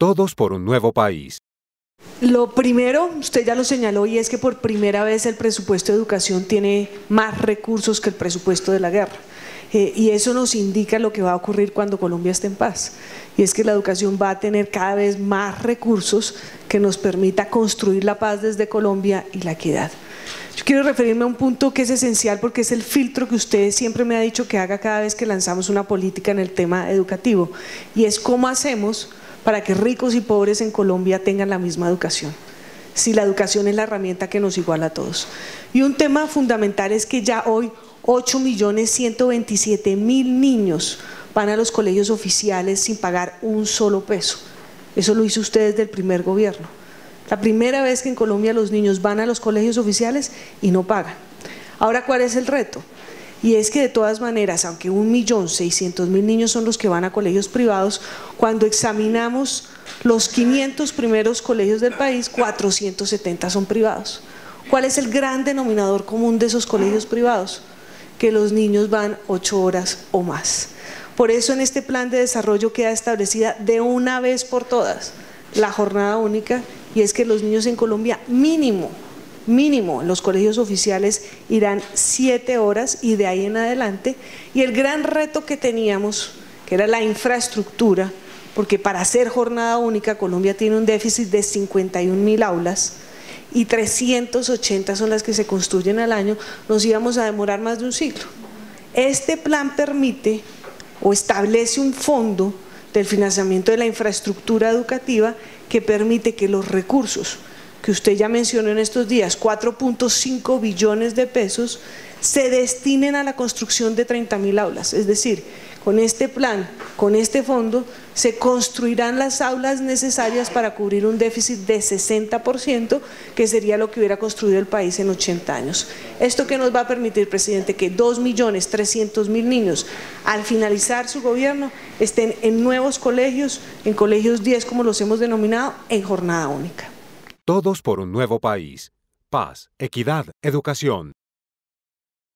Todos por un nuevo país. Lo primero, usted ya lo señaló, y es que por primera vez el presupuesto de educación tiene más recursos que el presupuesto de la guerra. Y eso nos indica lo que va a ocurrir cuando Colombia esté en paz. Y es que la educación va a tener cada vez más recursos que nos permita construir la paz desde Colombia y la equidad. Yo quiero referirme a un punto que es esencial porque es el filtro que usted siempre me ha dicho que haga cada vez que lanzamos una política en el tema educativo. Y es cómo hacemos para que ricos y pobres en Colombia tengan la misma educación, si la educación es la herramienta que nos iguala a todos. Y un tema fundamental es que ya hoy 8.127.000 niños van a los colegios oficiales sin pagar un solo peso. Eso lo hizo usted desde el primer gobierno. La primera vez que en Colombia los niños van a los colegios oficiales y no pagan. Ahora, ¿cuál es el reto? Y es que de todas maneras, aunque 1.600.000 niños son los que van a colegios privados, cuando examinamos los 500 primeros colegios del país, 470 son privados. ¿Cuál es el gran denominador común de esos colegios privados? Que los niños van 8 horas o más. Por eso en este plan de desarrollo queda establecida de una vez por todas la jornada única, y es que los niños en Colombia mínimo en los colegios oficiales irán 7 horas y de ahí en adelante. Y el gran reto que teníamos, que era la infraestructura, porque para hacer jornada única Colombia tiene un déficit de 51.000 aulas y 380 son las que se construyen al año, nos íbamos a demorar más de un siglo. Este plan permite o establece un fondo del financiamiento de la infraestructura educativa que permite que los recursos que usted ya mencionó en estos días, 4.5 billones de pesos, se destinen a la construcción de 30.000 aulas. Es decir, con este plan, con este fondo, se construirán las aulas necesarias para cubrir un déficit de 60%, que sería lo que hubiera construido el país en 80 años. ¿Esto qué nos va a permitir, presidente? Que 2.300.000 niños, al finalizar su gobierno, estén en nuevos colegios, en colegios 10, como los hemos denominado, en jornada única. Todos por un nuevo país. Paz, equidad, educación.